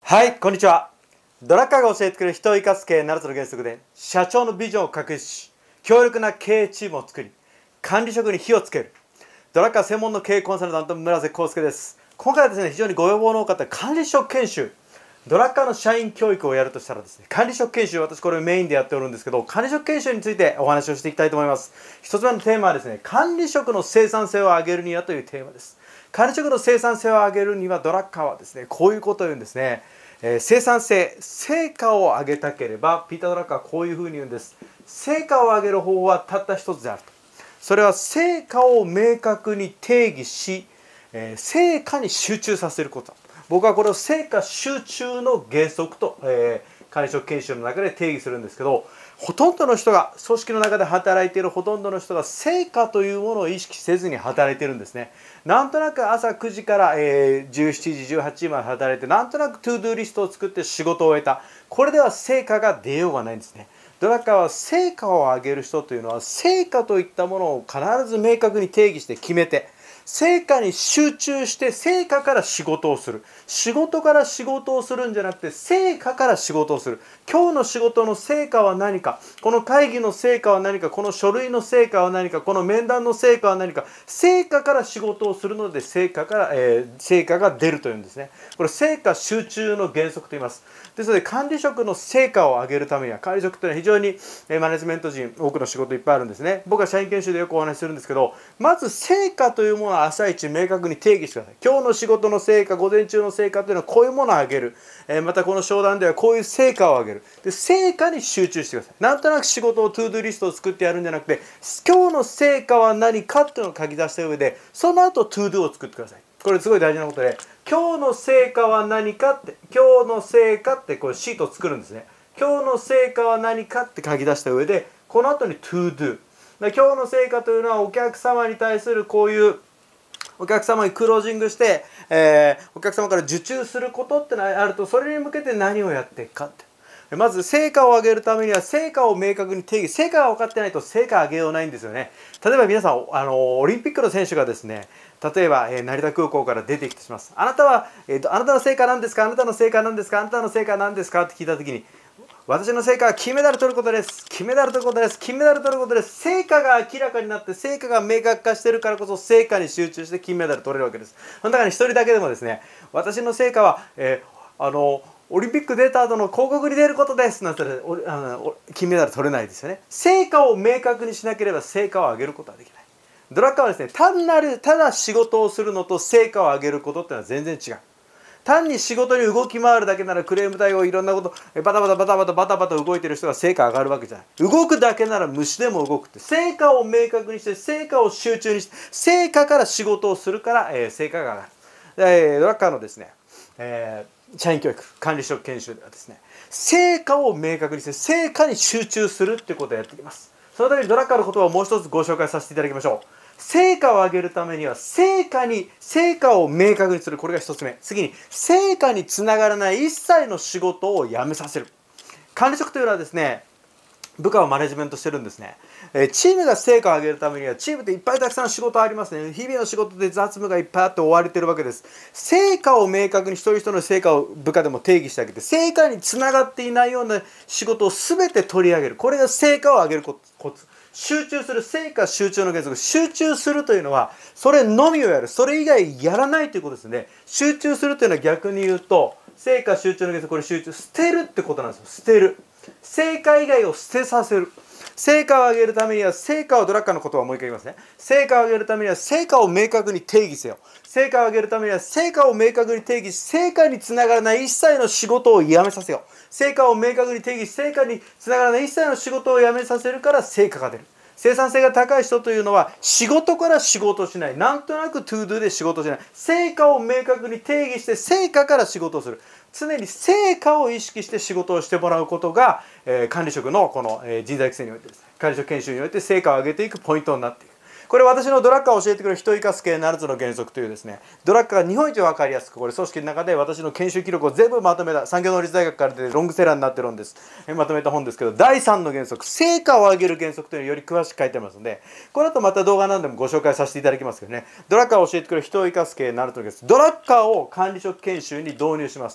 はい、こんにちは。ドラッカーが教えてくれる人を生かす経営7つの原則で、社長のビジョンを確立し、強力な経営チームを作り、管理職に火をつける。ドラッカー専門の経営コンサルタント、村瀬康介です。今回はですね、非常にご要望の多かった管理職研修。ドラッカーの社員教育をやるとしたらですね、管理職研修、私これをメインでやっておるんですけど、管理職研修についてお話をしていきたいと思います。一つ目のテーマはですね、管理職の生産性を上げるにはというテーマです。管理職の生産性を上げるには、ドラッカーはですね、こういうことを言うんですね。生産性、成果を上げたければ、ピーター・ドラッカーはこういうふうに言うんです。成果を上げる方法はたった一つであると。それは成果を明確に定義し、成果に集中させること。僕はこれを成果集中の原則と、管理職研修の中で定義するんですけど、ほとんどの人が組織の中で働いているほとんどの人が成果というものを意識せずに働いているんですね。なんとなく朝9時から、17時18時まで働いて、なんとなくトゥードゥーリストを作って仕事を終えた。これでは成果が出ようがないんですね。ドラッカーは成果を上げる人というのは、成果といったものを必ず明確に定義して決めて、成果に集中して成果から仕事をする。仕事から仕事をするんじゃなくて、成果から仕事をする。今日の仕事の成果は何か、この会議の成果は何か、この書類の成果は何か、この面談の成果は何か、成果から仕事をするので成果が出るというんですね。これ成果集中の原則と言います。ですので管理職の成果を上げるためには、管理職というのは非常にマネジメント陣多くの仕事いっぱいあるんですね。僕は社員研修でよくお話しするんですけど、まず成果というものを朝一明確に定義してください。今日の仕事の成果、午前中の成果というのはこういうものを上げる。またこの商談ではこういう成果を上げる。で、成果に集中してください。なんとなく仕事をトゥードゥリストを作ってやるんじゃなくて、今日の成果は何かというのを書き出した上で、その後トゥードゥを作ってください。これすごい大事なことで、今日の成果は何かって、今日の成果ってこれシートを作るんですね。今日の成果は何かって書き出した上で、この後に to do。今日の成果というのはお客様に対するこういうお客様にクロージングして、お客様から受注することってのがあると、それに向けて何をやっていくかって。まず成果を上げるためには成果を明確に定義、成果が分かってないと成果上げようないんですよね。例えば皆さんオリンピックの選手がですね、例えば、成田空港から出てきてします。あなたは、あなたの成果は何ですか、あなたの成果は何ですか、あなたの成果は何ですかって聞いたときに、私の成果は金メダル取ることです。金メダル取ることです。金メダル取ることです。成果が明らかになって、成果が明確化しているからこそ、成果に集中して金メダル取れるわけです。その中に一人だけでもですね、私の成果は、オリンピック出た後の広告に出ることですなんて金メダル取れないですよね。成果を明確にしなければ成果を上げることはできない。ドラッカーはですね、ただ仕事をするのと成果を上げることっていうのは全然違う。単に仕事に動き回るだけなら、クレーム対応いろんなことバタバタバタバタバタバタ動いてる人が成果上がるわけじゃない。動くだけなら虫でも動くって、成果を明確にして成果を集中にして成果から仕事をするから、成果が上がる。ドラッカーのですね、社員教育管理職研修ではですね、成果を明確にして成果に集中するっていうことをやっていきます。そのためにドラッカーの言葉をもう一つご紹介させていただきましょう。成果を上げるためには成果を明確にする。これが一つ目。次に成果につながらない一切の仕事をやめさせる。管理職というのはですね、部下をマネジメントしてるんですね。チームが成果を上げるためには、チームでいっぱいたくさん仕事ありますね。日々の仕事で雑務がいっぱいあって追われてるわけです。成果を明確に一人一人の成果を部下でも定義してあげて、成果につながっていないような仕事を全て取り上げる。これが成果を上げるコツ。集中する、成果集中の原則。集中するというのはそれのみをやる、それ以外やらないということですね。集中するというのは逆に言うと、成果集中の原則、これ集中、捨てるってことなんですよ。捨てる、成果以外を捨てさせる。成果を上げるためには、成果をドラッカーの言葉をもう一回言いますね。成果を上げるためには成果を明確に定義せよ。成果を上げるためには成果を明確に定義し、成果につながらない一切の仕事をやめさせよ。成果を明確に定義し、成果につながらない一切の仕事をやめさせるから成果が出る。生産性が高い人というのは仕事から仕事しない、なんとなくトゥードゥで仕事しない、成果を明確に定義して成果から仕事をする。常に成果を意識して仕事をしてもらうことが、管理職のこの、人材育成においてですね、管理職研修において成果を上げていくポイントになっていく。これ私のドラッカーを教えてくれる人を生かす系7つの原則というですね、ドラッカーが日本一分かりやすく、これ組織の中で私の研修記録を全部まとめた、産業能率大学から出てロングセラーになってるんです。まとめた本ですけど、第3の原則、成果を上げる原則というのをより詳しく書いてますので、この後また動画なんでもご紹介させていただきますけどね、ドラッカーを教えてくれる人を生かす系7つの原則、ドラッカーを管理職研修に導入しますと。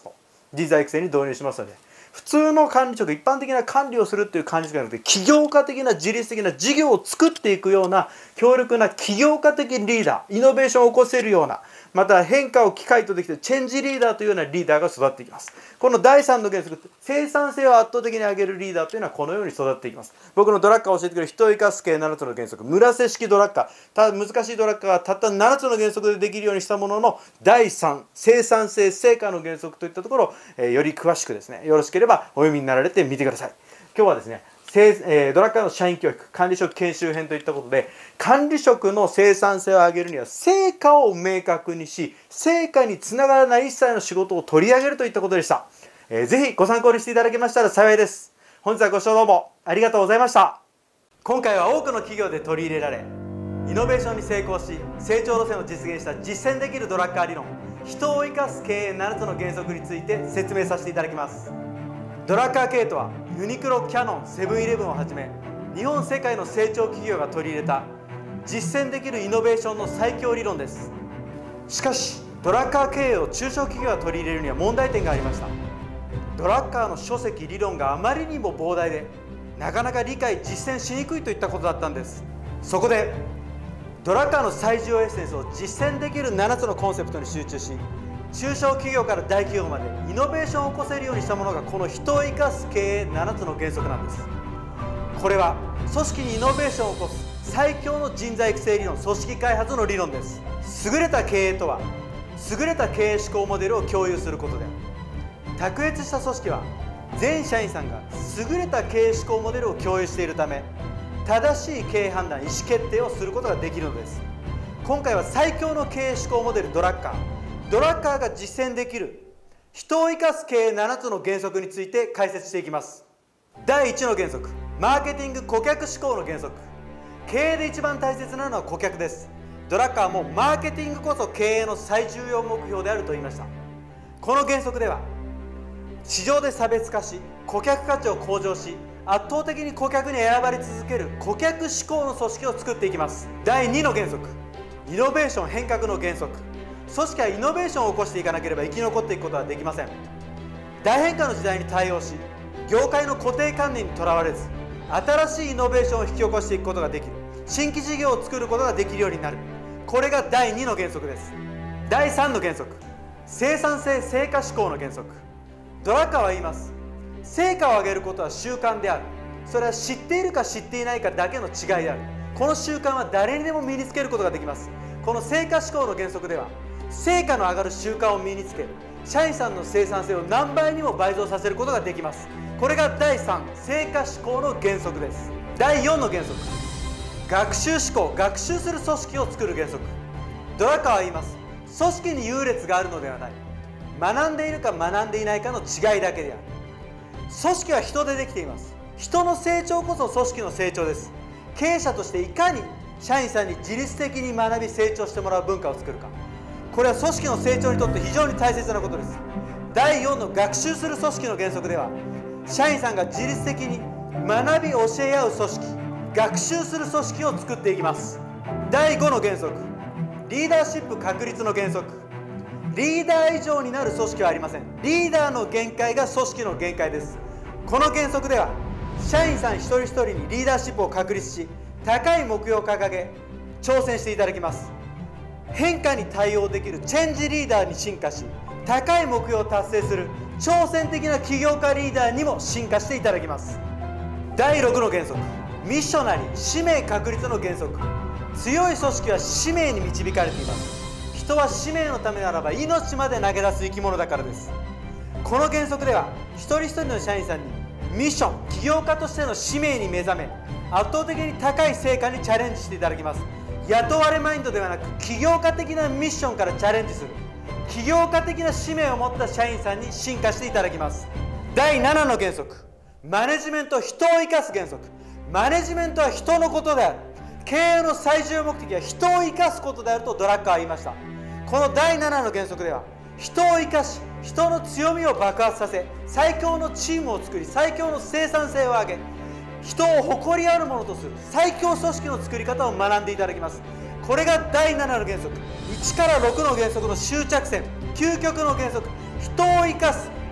人材育成に導入しますので、普通の管理職、一般的な管理をするっていう管理職じゃなくて、起業家的な自律的な事業を作っていくような強力な起業家的リーダー、イノベーションを起こせるような、また変化を機会とできてチェンジリーダーというようなリーダーが育っていきます。この第3の原則、生産性を圧倒的に上げるリーダーというのはこのように育っていきます。僕のドラッカーを教えてくれる人を生かす系7つの原則、村瀬式ドラッカー、難しいドラッカーがたった7つの原則でできるようにしたものの第3、生産性、成果の原則といったところを、より詳しくですね、よろしければお読みになられてみてください。今日はですね、ドラッカーの社員教育、管理職研修編といったことで、管理職の生産性を上げるには成果を明確にし、成果につながらない一切の仕事を取り上げるといったことでした。ぜひご参考にしていただけましたら幸いです。本日はご視聴どうもありがとうございました。今回は多くの企業で取り入れられ、イノベーションに成功し、成長路線を実現した実践できるドラッカー理論、人を生かす経営7つの原則について説明させていただきます。ドラッカー経営とは、ユニクロ、キヤノン、セブンイレブンをはじめ日本世界の成長企業が取り入れた実践できるイノベーションの最強理論です。しかしドラッカー経営を中小企業が取り入れるには問題点がありました。ドラッカーの書籍理論があまりにも膨大で、なかなか理解実践しにくいといったことだったんです。そこでドラッカーの最重要エッセンスを実践できる7つのコンセプトに集中し、中小企業から大企業までイノベーションを起こせるようにしたものがこの人を生かす経営7つの原則なんです。これは組織にイノベーションを起こす最強の人材育成理論、組織開発の理論です。優れた経営とは、優れた経営思考モデルを共有することである。卓越した組織は全社員さんが優れた経営思考モデルを共有しているため、正しい経営判断、意思決定をすることができるのです。今回は最強の経営思考モデルドラッカーが実践できる人を生かす経営7つの原則について解説していきます。第1の原則、マーケティング顧客思考の原則。経営で一番大切なのは顧客です。ドラッカーもマーケティングこそ経営の最重要目標であると言いました。この原則では、市場で差別化し、顧客価値を向上し、圧倒的に顧客に選ばれ続ける顧客志向の組織を作っていきます。第2の原則、イノベーション変革の原則。組織はイノベーションを起こしていかなければ生き残っていくことはできません。大変化の時代に対応し、業界の固定観念にとらわれず、新しいイノベーションを引き起こしていくことができる、新規事業を作ることができるようになる。これが第2の原則です。第3の原則、生産性成果志向の原則。ドラッカーは言います。成果を上げることは習慣である。それは知っているか知っていないかだけの違いである。この習慣は誰にでも身につけることができます。この成果志向の原則では、成果の上がる習慣を身につけ、社員さんの生産性を何倍にも倍増させることができます。これが第3、成果志向の原則です。第4の原則、学習志向、学習する組織を作る原則。ドラッカーは言います。組織に優劣があるのではない。学んでいるか学んでいないかの違いだけである。組織は人でできています。人の成長こそ組織の成長です。経営者としていかに社員さんに自律的に学び成長してもらう文化を作るか、これは組織の成長にとって非常に大切なことです。第4の学習する組織の原則では、社員さんが自律的に学び教え合う組織、学習する組織を作っていきます。第5の原則、リーダーシップ確立の原則。リーダー以上になる組織はありません。リーダーの限界が組織の限界です。この原則では、社員さん一人一人にリーダーシップを確立し、高い目標を掲げ挑戦していただきます。変化に対応できるチェンジリーダーに進化し、高い目標を達成する挑戦的な起業家リーダーにも進化していただきます。第6の原則、ミッショナリー、使命確立の原則。強い組織は使命に導かれています。人は使命のためならば命まで投げ出す生き物だからです。この原則では、一人一人の社員さんにミッション、起業家としての使命に目覚め、圧倒的に高い成果にチャレンジしていただきます。雇われマインドではなく、起業家的なミッションからチャレンジする、起業家的な使命を持った社員さんに進化していただきます。第7の原則、マネジメント、人を生かす原則。マネジメントは人のことである。経営の最重要目的は人を生かすことであるとドラッカーは言いました。この第7の原則では、人を生かし、人の強みを爆発させ、最強のチームを作り、最強の生産性を上げ、人を誇りあるものとする最強組織の作り方を学んでいただきます。これが第7の原則、1から6の原則の終着線、究極の原則、人を生かす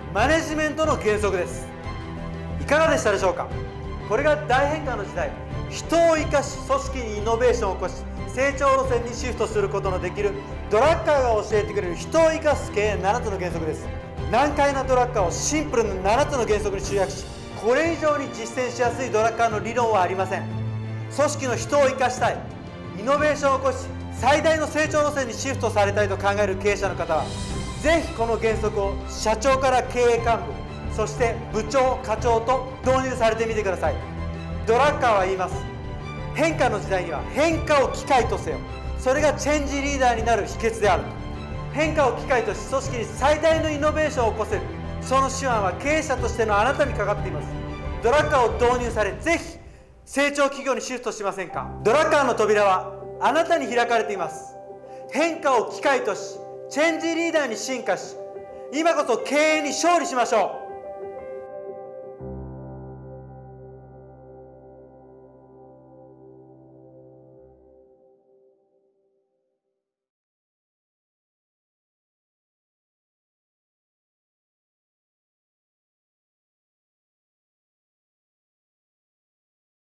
マネジメントの原則です。いかがでしたでしょうか。これが大変化の時代、人を生かし組織にイノベーションを起こし成長路線にシフトすることのできるドラッカーが教えてくれる人を生かす経営7つの原則です。難解なドラッカーをシンプルな7つの原則に集約し、これ以上に実践しやすいドラッカーの理論はありません。組織の人を生かしたい、イノベーションを起こし最大の成長路線にシフトされたいと考える経営者の方は、ぜひこの原則を社長から経営幹部、そして部長課長と導入されてみてください。ドラッカーは言います。変化の時代には変化を機会とせよ。それがチェンジリーダーになる秘訣である。変化を機会とし組織に最大のイノベーションを起こせる、その手腕は経営者としてのあなたにかかっています。ドラッカーを導入され、ぜひ成長企業にシフトしませんか。ドラッカーの扉はあなたに開かれています。変化を機会としチェンジリーダーに進化し、今こそ経営に勝利しましょう。